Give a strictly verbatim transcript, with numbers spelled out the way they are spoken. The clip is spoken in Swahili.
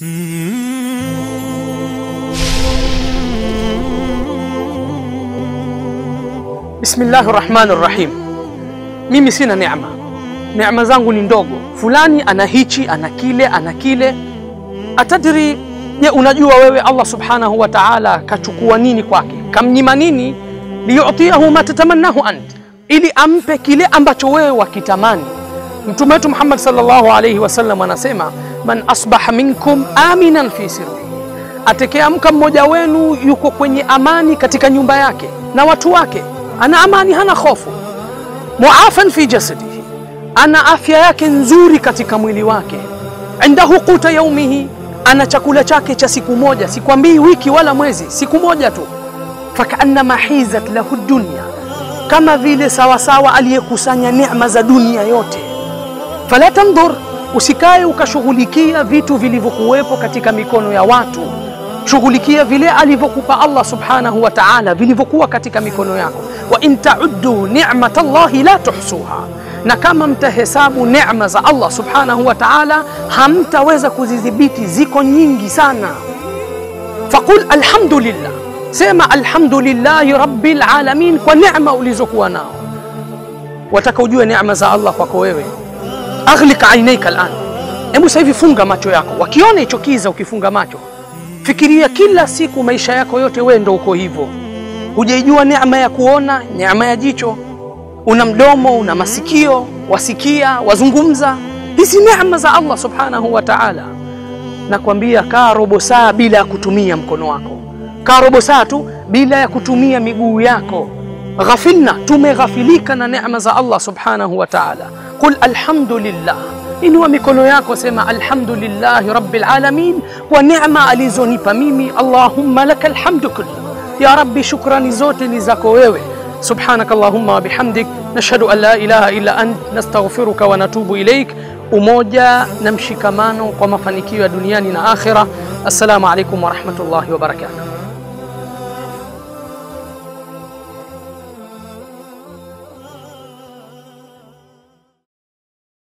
Bismillahir Rahmanir Rahim. Mimi sina neema. Neema zangu ni ndogo. Fulani ana hichi, ana kile, ana kile. Atadri, je, unajua wewe Allah Subhanahu wa Ta'ala kachukua nini kwake? Kamnyima nini? Liyutiahu ma tatamannahu ant. Ili ampe kile ambacho wewe wakitamani. Mtume wetu Muhammad sallallahu alayhi wasallam anasema, man asbaha minkum aminan fi sirri. Atakayeamka mmoja wenu yuko kwenye amani katika nyumba yake na watu wake. Ana amani, hana hofu. Muafan fi jasadihi, ana afya yake nzuri katika mwili wake. Indahu quta yaumihi, ana chakula chake cha siku moja, sikwambii wiki wala mwezi, siku moja tu. Fakaannama hizat lahu dunya, kama vile sawa sawa aliyekusanya neema za dunia yote. Fala tandur, usikae ukashughulikia vitu vilivyokuwepo katika mikono ya watu. Shughulikia vile alivyokupa Allah Subhanahu wa Ta'ala vilivyokuwa katika mikono yako. Wa in ta'uddu ni'matallahi la tuhsuha, na kama mtahesabu neema za Allah Subhanahu wa Ta'ala hamtaweza kuzidhibiti, ziko nyingi sana. Faqul alhamdulillah, sema alhamdulillahi rabbil alamin kwa neema ulizokuwa nao. Wataka ujue neema za Allah kwako wewe, aghliq aynayka al'an. Hebu sasa hivi funga macho yako, wakiona hicho kiza ukifunga macho, fikiria kila siku maisha yako yote wewe ndio uko hivyo. Hujaijua neema ya kuona, neema ya jicho, una mdomo, una masikio, wasikia, wazungumza. Hizi neema za Allah Subhanahu wa Ta'ala. Nakwambia, kaa robo saa bila ya kutumia mkono wako, kaa robo saa tu bila ya kutumia miguu yako. Ghafilna, tumeghafilika na neema za Allah Subhanahu wa Ta'ala. Qul alhamdulillah, inua mikono yako, sema alhamdulillahi rabbil alamin kwa neema alizonipa mimi. Allahumma lakal hamdu kullu, ya Rabbi, shukrani zote ni zako wewe. Subhanakallahumma wa bihamdik, nashhadu an la ilaha illa ant, nastaghfiruka wa natubu ilaik. Umoja na mshikamano kwa mafanikio ya duniani na akhira. Assalamu alaikum wa rahmatullahi wa barakatuh.